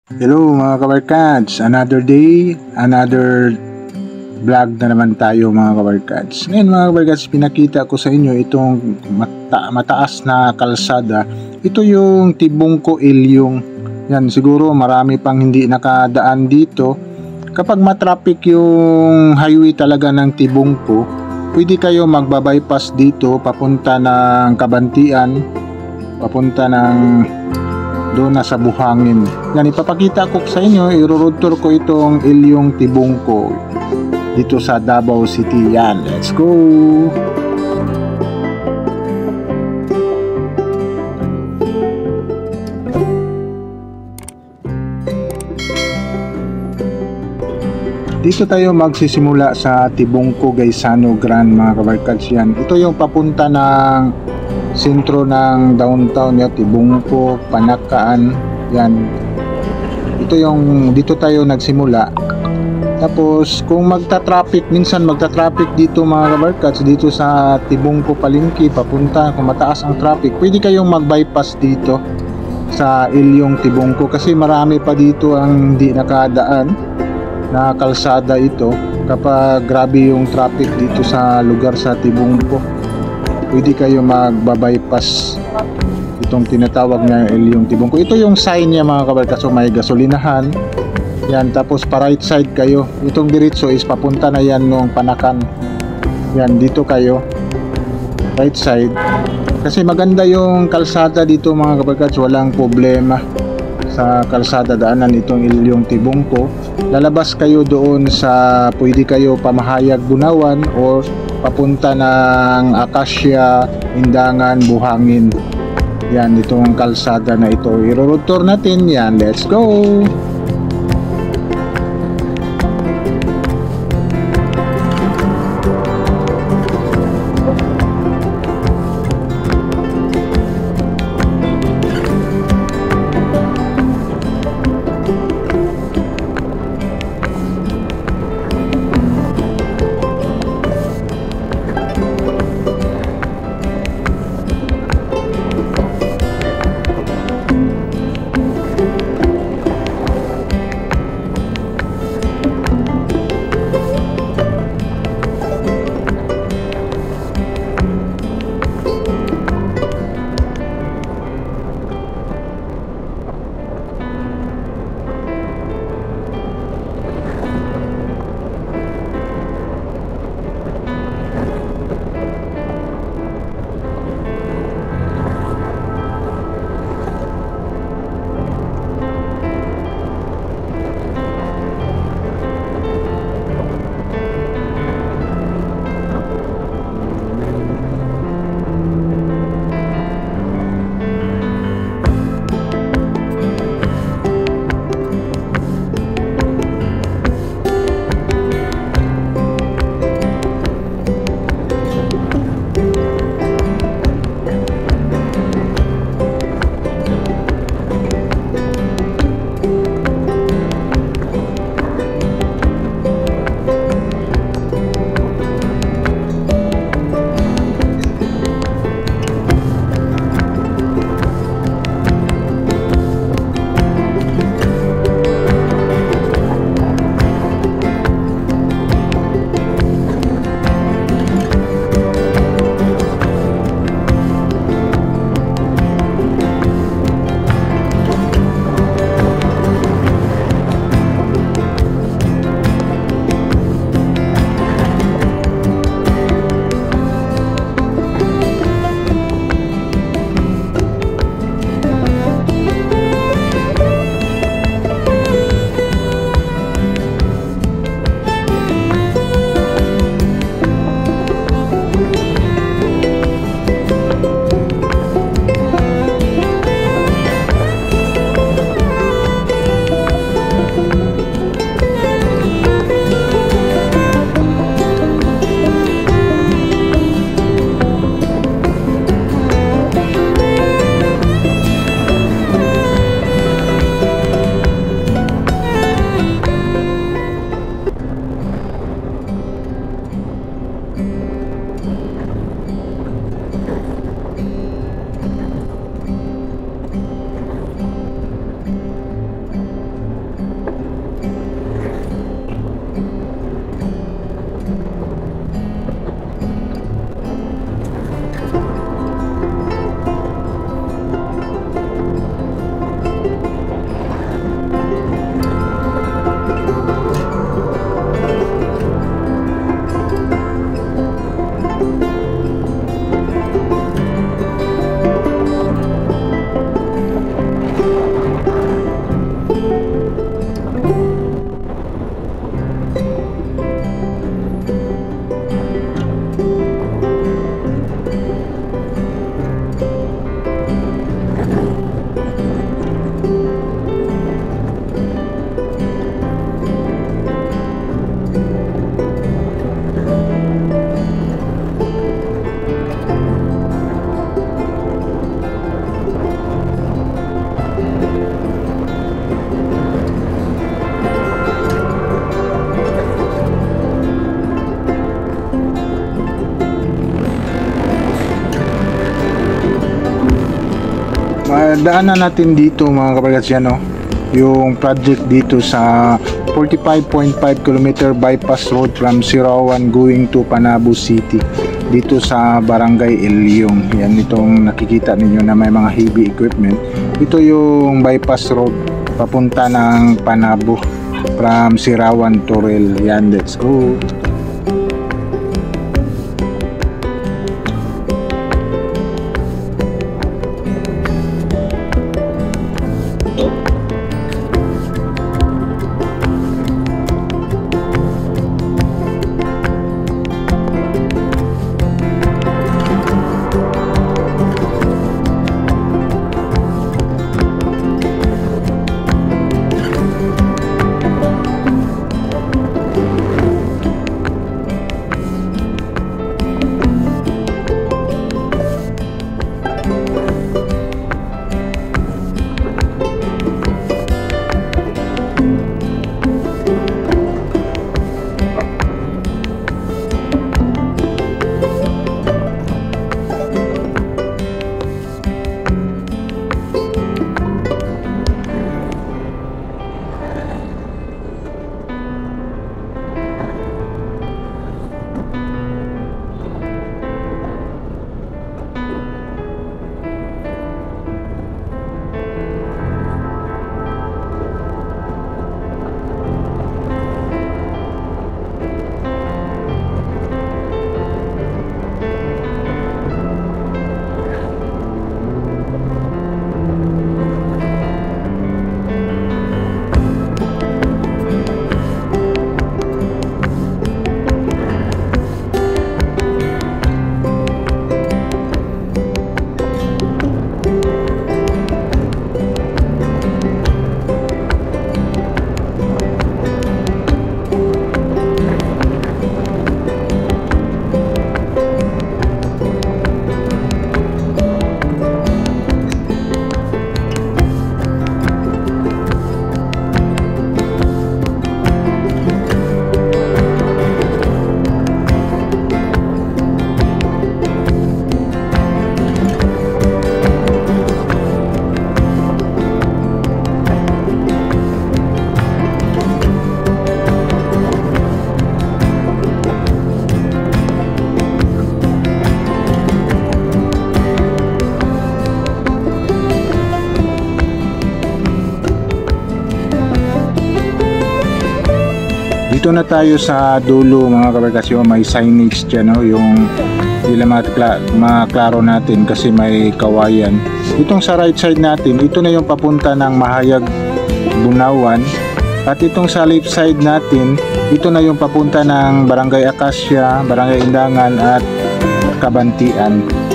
Hello mga kabarkads, another day, another vlog na naman tayo mga kabarkads. Ngayon mga kabarkads, pinakita ko sa inyo itong mataas na kalsada. Ito yung Tibungco Ilyong. Yan, siguro marami pang hindi nakadaan dito. Kapag matraffic yung highway talaga ng Tibungco, pwede kayo magbabypass dito papunta ng Kabantian, papunta ng doon na sa Buhangin. Yan, ipapakita ko sa inyo, i-road tour ko itong Ilyong Tibungco dito sa Davao City. Yan, let's go! Dito tayo magsisimula sa Tibungco Gaisano Grand mga kabarkads. Yan, ito yung papunta ng sentro ng downtown ya, Tibungco, Panakaan. Yan. Ito yung dito tayo nagsimula. Tapos kung magta-traffic, minsan magta-traffic dito mga kabarkads, dito sa Tibungco Palengke papunta, kung mataas ang traffic, pwede kayong mag-bypass dito sa Ilyong Tibungco kasi marami pa dito ang hindi nakadaan na kalsada ito kapag grabe yung traffic dito sa lugar sa Tibungco. Pwede kayo magbabypass itong tinatawag na Ilyong Tibungco. Ito yung sign niya mga kabarkads, so may gasolinahan. Yan, tapos pa right side kayo. Itong diretso is papunta na yan nung Panakan. Yan, dito kayo. Right side. Kasi maganda yung kalsada dito mga kabarkads, walang problema sa kalsada daanan itong Ilyong Tibungco. Lalabas kayo doon sa pwede kayo pamahayag Bunawan or papunta ng Acacia, Indangan, Buhangin. Yan, itong kalsada na ito. I-road tour natin yan. Let's go! pinagdaanan natin dito mga kabarkats yan, no? Yung project dito sa 45.5 km bypass road from Sirawan going to Panabo City dito sa Barangay Ilyong. Yan itong nakikita ninyo na may mga heavy equipment. Ito yung bypass road papunta ng Panabo from Sirawan to Rail. Yan, let's go. Dito na tayo sa dulo mga kabarkats, may signage dyan, no? Yung hindi maklaro natin kasi may kawayan. Itong sa right side natin, ito na yung papunta ng Mahayag, Bunawan. At itong sa left side natin, ito na yung papunta ng Barangay Acacia, Barangay Indangan at Kabantian.